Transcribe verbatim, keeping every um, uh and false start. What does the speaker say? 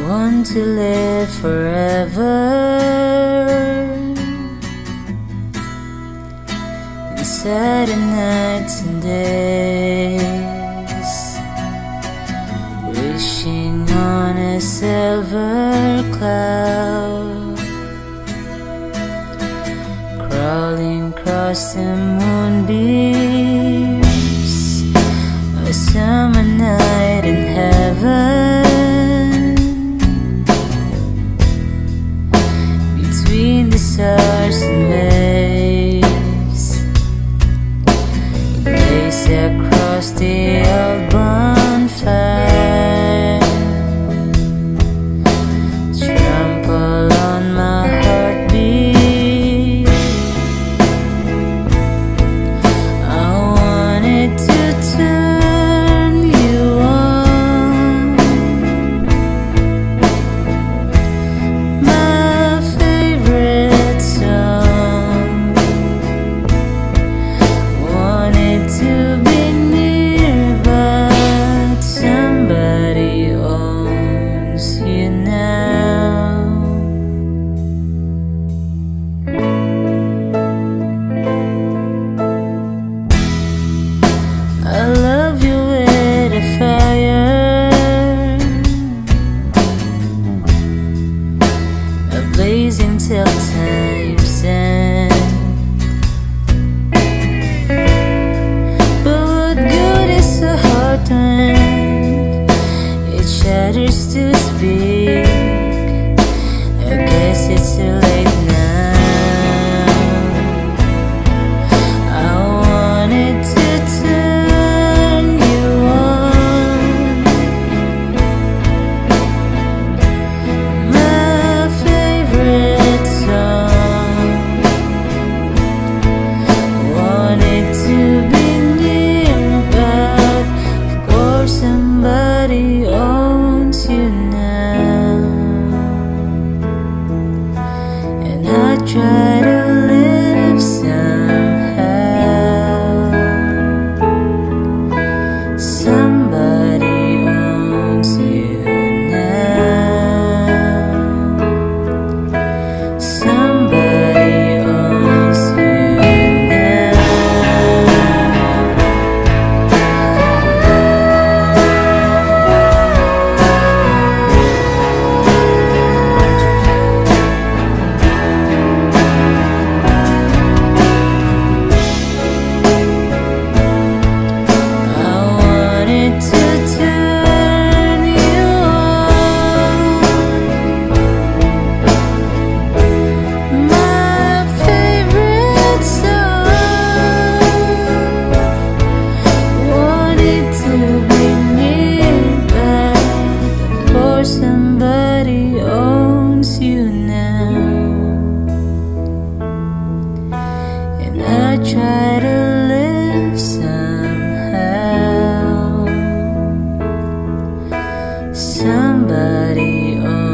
want to live forever inside the nights and days, wishing on a silver cloud, crawling across the moonbeams, a summer night in heaven, between the stars and waves, place across the old bonfire, trample on my heartbeat. I wanted to turn you on, my favorite song. Wanted to be near, but somebody owns you now. I love you with a fire, blazing till time's end. But what good is a heart when it shatters to speak? I guess it's too late now. I wanted to turn you on, my favorite song. Wanted to be near, but of course somebody owns you now. And I try to live somehow. Somebody owns you now. Somebody owns you now. I wanted to turn you on, my favorite song. Wanted to be near, but of course somebody owns you now. And I try to live somehow. Somebody owns